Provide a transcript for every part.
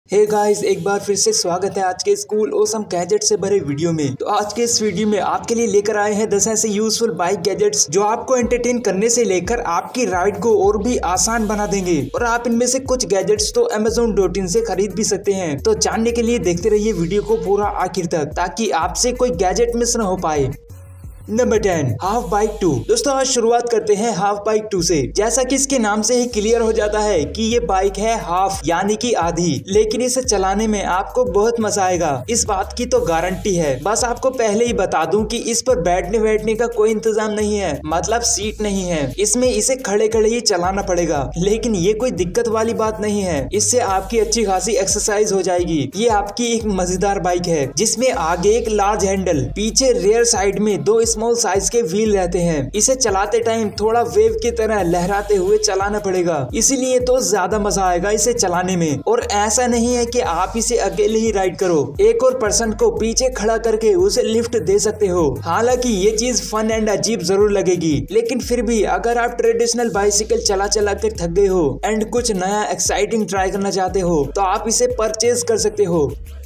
Hey guys, एक बार फिर से स्वागत है आज के स्कूल ओसम गैजेट से भरे वीडियो में। तो आज के इस वीडियो में आपके लिए लेकर आए हैं 10 ऐसे यूजफुल बाइक गैजेट्स जो आपको एंटरटेन करने से लेकर आपकी राइड को और भी आसान बना देंगे। और आप इनमें से कुछ गैजेट्स तो Amazon.in से खरीद भी सकते हैं। तो जानने के लिए देखते रहिए वीडियो को पूरा आखिर तक, ताकि आपसे कोई गैजेट मिस न हो पाए। Number 10, half bike 2। दोस्तों आज शुरुआत करते हैं हाफ बाइक 2 से। जैसा कि इसके नाम से ही क्लियर हो जाता है कि ये बाइक है हाफ यानी कि आधी, लेकिन इसे चलाने में आपको बहुत मजा आएगा, इस बात की तो गारंटी है। बस आपको पहले ही बता दूं कि इस पर बैठने का कोई इंतजाम नहीं है, मतलब सीट नहीं है। इसमें इसे खड़े खड़े ही चलाना पड़ेगा, लेकिन ये कोई दिक्कत वाली बात नहीं है। इससे आपकी अच्छी खासी एक्सरसाइज हो जाएगी। ये आपकी एक मजेदार बाइक है जिसमें आगे एक लार्ज हैंडल, पीछे रेयर साइड में 2 स्मॉल साइज के व्हील रहते हैं। इसे चलाते टाइम थोड़ा वेव की तरह लहराते हुए चलाना पड़ेगा, इसीलिए तो ज्यादा मजा आएगा इसे चलाने में। और ऐसा नहीं है कि आप इसे अकेले ही राइड करो, एक और पर्सन को पीछे खड़ा करके उसे लिफ्ट दे सकते हो। हालांकि ये चीज फन एंड अजीब जरूर लगेगी, लेकिन फिर भी अगर आप ट्रेडिशनल बाइसिकल चला कर थक गए हो एंड कुछ नया एक्साइटिंग ट्राई करना चाहते हो तो आप इसे परचेज कर सकते हो।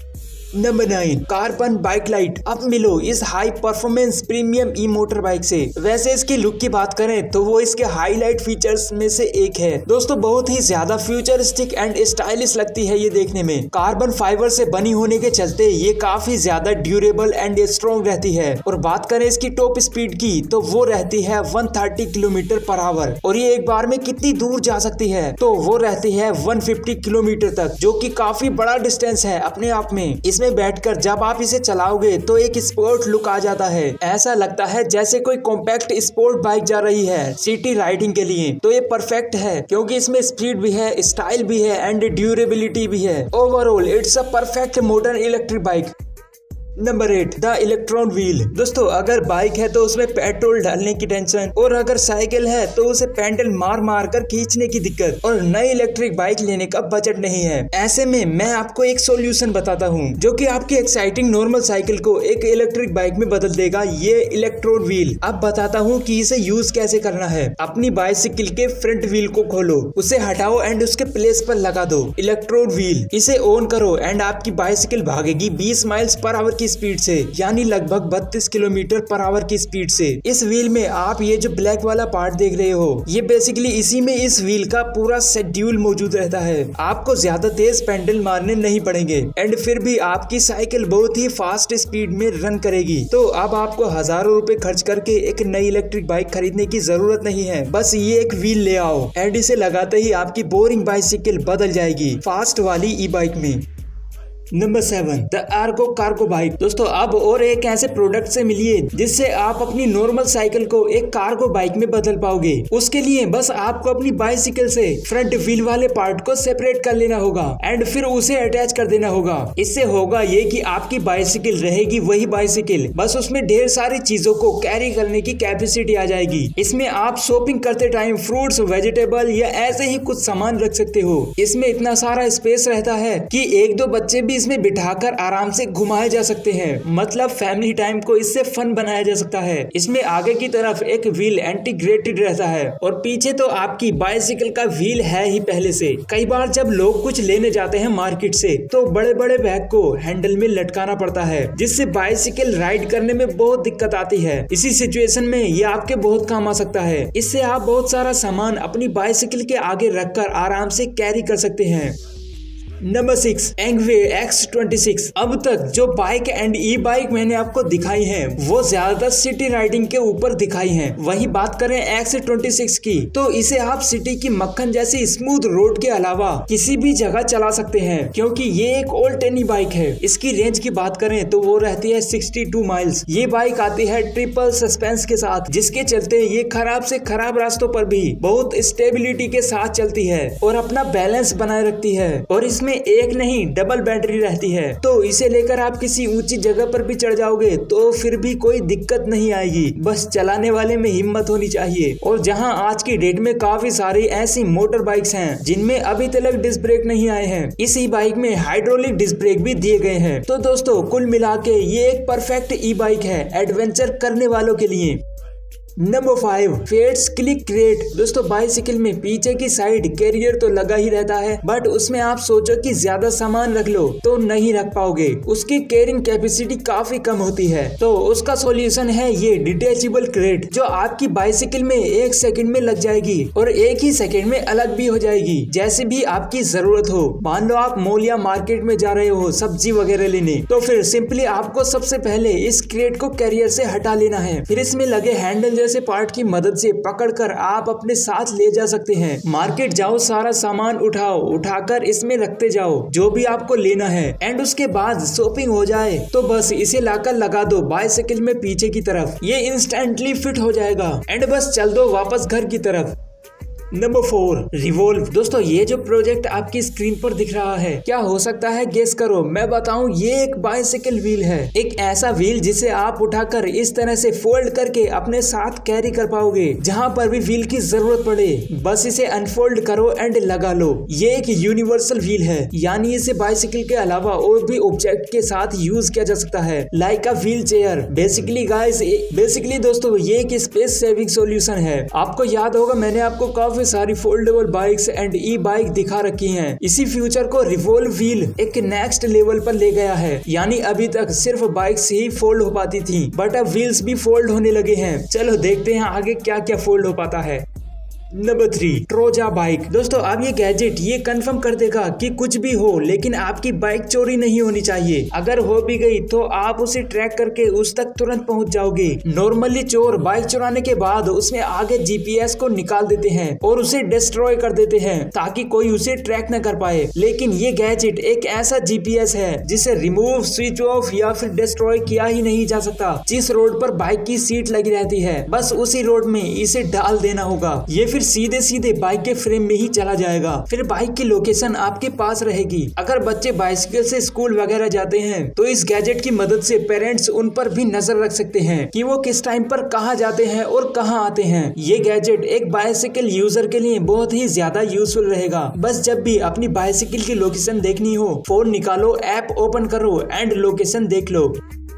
Number 9, carbon bike light. अब मिलो इस high performance premium e motorbike से। वैसे इसकी लुक की बात करें तो वो इसके हाईलाइट फीचर्स में से एक है। दोस्तों बहुत ही ज्यादा फ्यूचरिस्टिक एंड स्टाइलिश लगती है ये देखने में। कार्बन फाइबर से बनी होने के चलते ये काफी ज्यादा ड्यूरेबल एंड स्ट्रॉन्ग रहती है। और बात करें इसकी टॉप स्पीड की तो वो रहती है 130 किलोमीटर पर आवर। और ये एक बार में कितनी दूर जा सकती है तो वो रहती है 150 किलोमीटर तक, जो कि काफी बड़ा डिस्टेंस है अपने आप में। इसमें बैठकर जब आप इसे चलाओगे तो एक स्पोर्ट लुक आ जाता है। ऐसा लगता है जैसे कोई कॉम्पैक्ट स्पोर्ट बाइक जा रही है सिटी राइडिंग के लिए। तो ये परफेक्ट है क्योंकि इसमें स्पीड भी है, स्टाइल भी है एंड ड्यूरेबिलिटी भी है। Overall it's a perfect modern electric bike. Number 8, the electron wheel. दोस्तों अगर बाइक है तो उसमें पेट्रोल डालने की टेंशन, और अगर साइकिल है तो उसे पैडल मार कर खींचने की दिक्कत, और नई इलेक्ट्रिक बाइक लेने का बजट नहीं है। ऐसे में मैं आपको एक सॉल्यूशन बताता हूँ जो कि आपकी एक्साइटिंग नॉर्मल साइकिल को एक इलेक्ट्रिक बाइक में बदल देगा, ये इलेक्ट्रॉन व्हील। अब बताता हूँ कि इसे यूज कैसे करना है। अपनी बाइसिकल के फ्रंट व्हील को खोलो, उसे हटाओ एंड उसके प्लेस पर लगा दो इलेक्ट्रॉन व्हील। इसे ऑन करो एंड आपकी बाइसिकल भागेगी 20 माइल्स पर आवर स्पीड से, यानी लगभग 32 किलोमीटर पर आवर की स्पीड से। इस व्हील में आप ये जो ब्लैक वाला पार्ट देख रहे हो, ये बेसिकली इसी में इस व्हील का पूरा शेड्यूल मौजूद रहता है। आपको ज्यादा तेज पेडल मारने नहीं पड़ेंगे एंड फिर भी आपकी साइकिल बहुत ही फास्ट स्पीड में रन करेगी। तो अब आपको हजारों रुपए खर्च करके एक नई इलेक्ट्रिक बाइक खरीदने की जरूरत नहीं है। बस ये एक व्हील ले आओ एंड इसे लगाते ही आपकी बोरिंग बाइसिकल बदल जाएगी फास्ट वाली ई बाइक में। Number 7, the Argo cargo bike. दोस्तों अब और एक ऐसे प्रोडक्ट से मिलिए जिससे आप अपनी नॉर्मल साइकिल को एक कार्गो बाइक में बदल पाओगे। उसके लिए बस आपको अपनी बाइसिकल से फ्रंट व्हील वाले पार्ट को सेपरेट कर लेना होगा एंड फिर उसे अटैच कर देना होगा। इससे होगा ये कि आपकी बाइसिकल रहेगी वही बाइसिकल, बस उसमें ढेर सारी चीजों को कैरी करने की कैपेसिटी आ जाएगी। इसमें आप शॉपिंग करते टाइम फ्रूट्स, वेजिटेबल या ऐसे ही कुछ सामान रख सकते हो। इसमें इतना सारा स्पेस रहता है कि 1-2 बच्चे भी इसमें बिठाकर आराम से घुमाए जा सकते हैं। मतलब फैमिली टाइम को इससे फन बनाया जा सकता है। इसमें आगे की तरफ एक व्हील इंटीग्रेटेड रहता है और पीछे तो आपकी बाइसिकल का व्हील है ही पहले से। कई बार जब लोग कुछ लेने जाते हैं मार्केट से तो बड़े बड़े बैग को हैंडल में लटकाना पड़ता है, जिससे बाइसिकल राइड करने में बहुत दिक्कत आती है। इसी सिचुएशन में ये आपके बहुत काम आ सकता है। इससे आप बहुत सारा सामान अपनी बाइसिकल के आगे रखकर आराम से कैरी कर सकते हैं। Number 6, Engwe X26। अब तक जो बाइक एंड ई बाइक मैंने आपको दिखाई है वो ज्यादातर सिटी राइडिंग के ऊपर दिखाई है। वही बात करें X26 की तो इसे आप सिटी की मक्खन जैसी स्मूथ रोड के अलावा किसी भी जगह चला सकते हैं, क्योंकि ये एक ओल्ड टेनी बाइक है। इसकी रेंज की बात करें तो वो रहती है 62 माइल्स। ये बाइक आती है ट्रिपल सस्पेंस के साथ, जिसके चलते ये खराब से खराब रास्तों पर भी बहुत स्टेबिलिटी के साथ चलती है और अपना बैलेंस बनाए रखती है। और इसमें एक नहीं डबल बैटरी रहती है, तो इसे लेकर आप किसी ऊंची जगह पर भी चढ़ जाओगे तो फिर भी कोई दिक्कत नहीं आएगी। बस चलाने वाले में हिम्मत होनी चाहिए। और जहां आज की डेट में काफी सारी ऐसी मोटर बाइक्स हैं जिनमें अभी तक डिस्क ब्रेक नहीं आए हैं, इसी बाइक में हाइड्रोलिक डिस्क ब्रेक भी दिए गए हैं। तो दोस्तों कुल मिला के ये एक परफेक्ट ई बाइक है एडवेंचर करने वालों के लिए। नंबर 5 फेट्स क्लिक क्रेट। दोस्तों बाइसिकल में पीछे की साइड कैरियर तो लगा ही रहता है, बट उसमें आप सोचो कि ज्यादा सामान रख लो तो नहीं रख पाओगे, उसकी कैरिंग कैपेसिटी काफी कम होती है। तो उसका सॉल्यूशन है ये डिटेचेबल क्रेट, जो आपकी बाइसिकल में 1 सेकंड में लग जाएगी और 1 ही सेकंड में अलग भी हो जाएगी, जैसे भी आपकी जरूरत हो। मान लो आप मॉल या मार्केट में जा रहे हो सब्जी वगैरह लेने, तो फिर सिंपली आपको सबसे पहले इस क्रेट को कैरियर से हटा लेना है, फिर इसमें लगे हैंडल जैसे पार्ट की मदद से पकड़कर आप अपने साथ ले जा सकते हैं। मार्केट जाओ, सारा सामान उठाओ, उठाकर इसमें रखते जाओ जो भी आपको लेना है, एंड उसके बाद शॉपिंग हो जाए तो बस इसे लाकर लगा दो बाइसिकल में पीछे की तरफ, ये इंस्टेंटली फिट हो जाएगा एंड बस चल दो वापस घर की तरफ। Number 4 revolve. दोस्तों ये जो प्रोजेक्ट आपकी स्क्रीन पर दिख रहा है, क्या हो सकता है गेस करो। मैं बताऊं, ये एक बाइसिकल व्हील है, एक ऐसा व्हील जिसे आप उठाकर इस तरह से फोल्ड करके अपने साथ कैरी कर पाओगे जहां पर भी व्हील की जरूरत पड़े। बस इसे अनफोल्ड करो एंड लगा लो। ये एक यूनिवर्सल व्हील है, यानी इसे बाइसिकल के अलावा और भी ऑब्जेक्ट के साथ यूज किया जा सकता है, like a wheelchair. Basically दोस्तों ये एक स्पेस सेविंग सोल्यूशन है। आपको याद होगा मैंने आपको काफी सारी foldable bikes and e bike दिखा रखी हैं। इसी फ्यूचर को रिवॉल्व व्हील एक नेक्स्ट लेवल पर ले गया है, यानी अभी तक सिर्फ बाइक्स ही फोल्ड हो पाती थी, बट अब व्हील्स भी फोल्ड होने लगे हैं। चलो देखते हैं आगे क्या क्या फोल्ड हो पाता है। नंबर 3 ट्रोजा बाइक। दोस्तों अब ये गैजेट ये कंफर्म कर देगा कि कुछ भी हो लेकिन आपकी बाइक चोरी नहीं होनी चाहिए। अगर हो भी गई तो आप उसे ट्रैक करके उस तक तुरंत पहुंच जाओगे। नॉर्मली चोर बाइक चुराने के बाद उसमें आगे जीपीएस को निकाल देते हैं और उसे डिस्ट्रॉय कर देते हैं ताकि कोई उसे ट्रैक न कर पाए, लेकिन ये गैजेट एक ऐसा जीपीएस है जिसे रिमूव, स्विच ऑफ या फिर डिस्ट्रॉय किया ही नहीं जा सकता। जिस रोड पर बाइक की सीट लगी रहती है बस उसी रोड में इसे डाल देना होगा, ये फिर सीधे सीधे बाइक के फ्रेम में ही चला जाएगा। फिर बाइक की लोकेशन आपके पास रहेगी। अगर बच्चे बाइसिकल से स्कूल वगैरह जाते हैं तो इस गैजेट की मदद से पेरेंट्स उन पर भी नजर रख सकते हैं कि वो किस टाइम पर कहाँ जाते हैं और कहाँ आते हैं। ये गैजेट एक बाइसिकल यूजर के लिए बहुत ही ज्यादा यूजफुल रहेगा। बस जब भी अपनी बाइसिकल की लोकेशन देखनी हो, फोन निकालो, ऐप ओपन करो एंड लोकेशन देख लो।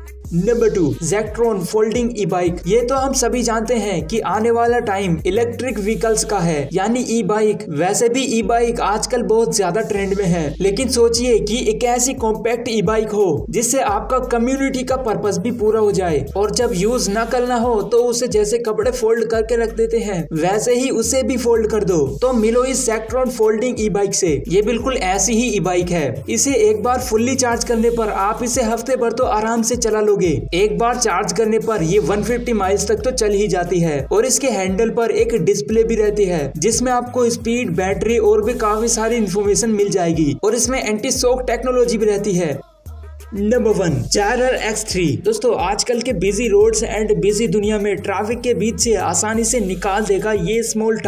नंबर 2 जेक्ट्रॉन फोल्डिंग ई बाइक। ये तो हम सभी जानते हैं कि आने वाला टाइम इलेक्ट्रिक व्हीकल्स का है, यानी ई बाइक। वैसे भी ई बाइक आजकल बहुत ज्यादा ट्रेंड में है, लेकिन सोचिए कि एक ऐसी कॉम्पैक्ट ई बाइक हो जिससे आपका कम्युनिटी का पर्पस भी पूरा हो जाए, और जब यूज न करना हो तो उसे जैसे कपड़े फोल्ड करके रख देते हैं वैसे ही उसे भी फोल्ड कर दो। तो मिलो इस जेक्ट्रॉन फोल्डिंग ई बाइक से। ये बिल्कुल ऐसी ही ई बाइक है। इसे एक बार फुल्ली चार्ज करने पर आप इसे हफ्ते भर तो आराम से चला लो। एक बार चार्ज करने पर ये 150 माइल्स तक तो चल ही जाती है, और इसके हैंडल पर एक डिस्प्ले भी रहती है जिसमें आपको स्पीड, बैटरी और भी काफी सारी इंफॉर्मेशन मिल जाएगी, और इसमें एंटी शॉक टेक्नोलॉजी भी रहती है। Number 1 charger X3। दोस्तों आजकल के बिजी रोड्स एंड बिजी दुनिया में ट्रैफिक के बीच से आसानी से निकाल देगा ये स्मॉल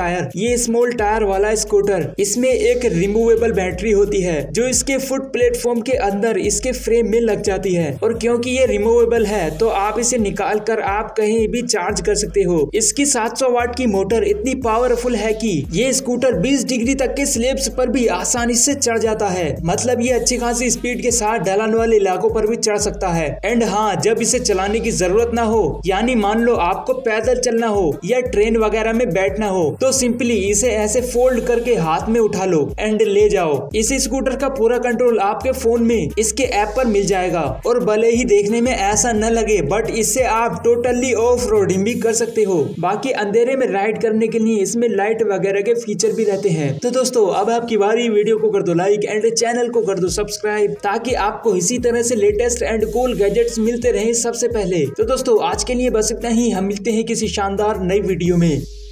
टायर वाला स्कूटर। इसमें एक रिमूवेबल बैटरी होती है जो इसके फुट प्लेटफॉर्म के अंदर इसके फ्रेम में लग जाती है, और क्योंकि ये रिमूवेबल है तो आप इसे निकाल कर आप कहीं भी चार्ज कर सकते हो। इसकी 700 वाट की मोटर इतनी पावरफुल है कि ये स्कूटर 20 डिग्री तक के स्लैब्स पर भी आसानी से चढ़ जाता है। मतलब ये अच्छी खासी स्पीड के साथ ढलान वाले इलाकों पर भी चढ़ सकता है। एंड हाँ, जब इसे चलाने की जरूरत ना हो, यानी मान लो आपको पैदल चलना हो या ट्रेन वगैरह में बैठना हो, तो सिंपली इसे ऐसे फोल्ड करके हाथ में उठा लो एंड ले जाओ। इस स्कूटर का पूरा कंट्रोल आपके फोन में इसके ऐप पर मिल जाएगा, और भले ही देखने में ऐसा न लगे बट इससे आप टोटली ऑफ रोडिंग भी कर सकते हो। बाकी अंधेरे में राइड करने के लिए इसमें लाइट वगैरह के फीचर भी रहते हैं। तो दोस्तों अब आपकी बारी, वीडियो को कर दो लाइक एंड चैनल को कर दो सब्सक्राइब, ताकि आपको इसी तरह से लेटेस्ट एंड कूल गैजेट्स मिलते रहे सबसे पहले। तो दोस्तों आज के लिए बस इतना ही। हम मिलते हैं किसी शानदार नई वीडियो में।